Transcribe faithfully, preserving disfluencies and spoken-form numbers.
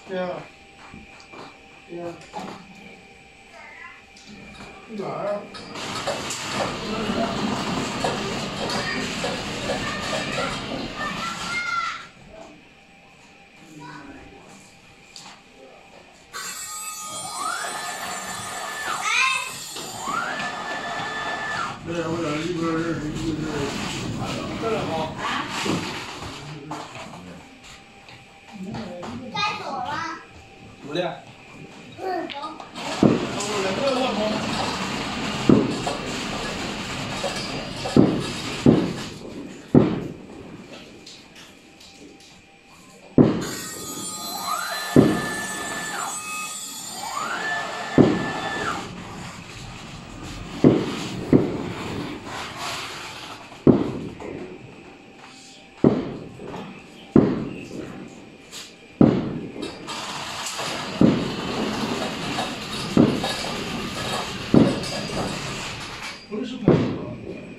对啊，对啊。哪儿啊？对呀，我俩一边认识一个是。这两个。 该走了。 怎么的？ 嗯，走。 我两个万吗？不是拍的。